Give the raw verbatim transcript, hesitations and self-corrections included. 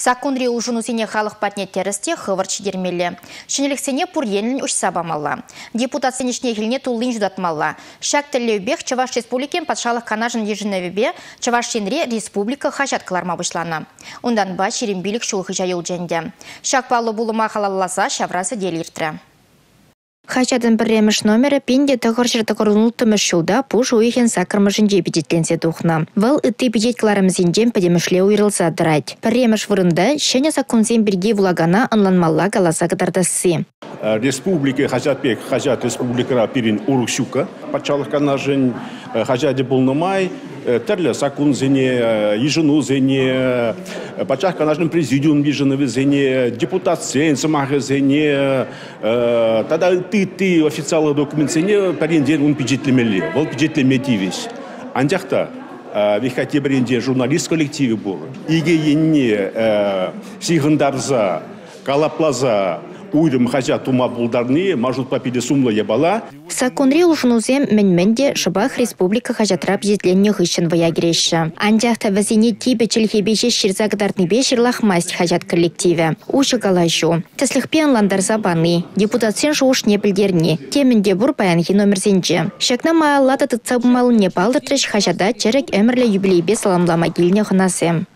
Сакунри ужунусене халық патне терісте хывырчы дермелі. Шынеліксене пұр енлін үш сабамалла. Депутат сенешне еліне тулын жүдатмалла. Шак тілеубек Чаваш республикен патшалық канажын ежіневебе Чаваш енре республика хажат кыларма бұшлана. Ондан ба шерембилік шулығы жайыл жәнде. Шак палы бұлыма қалаласа шаврасы деліртірі. Хачадын біреміш номері пенде тұғыршыр тұғырылтымыш шулда пұш уйхен сакырмышынже бедетленсе тұхна. Выл үтті бедеткаларымызенден пәдемішле уйрылса дырайд. Біреміш вырында шәне сакунзен бірге вулагана анланмалла қаласа қыдардасы. Республика хачатпек хачат республикара пирин урукшука. Патшалық канажын хачаде болнымай. Терле сакун зене, ежину зене, пачах канажным президиум ежинове зене, депутат сен, самаха зене, тогда ты ты официалы документ зене, паренден он пиджетлемели, вол пиджетлеметивись. Андяхта вихате бренде журналист коллективе был. Иге енне сигандарза, калаплаза, уйрым хача тума булдарны, мажут папиде сумла ебала. Сакунри ужунузем мен-менде Шабах республика хачатра бедетленне хыщен ваягреші. Андяхта вазине тибе челхебеше ширзагдарны бешерлах масть хачат коллективе. Уши галайшу. Теслихпен ландарза баны. Депутатсен шуш не білдерни. Теменде бур баянхи номерзенже. Шакна мааллата тыцабымал не балдыртрыш хачада черек өмірлі юбилейбе саламлама келіне хынасем.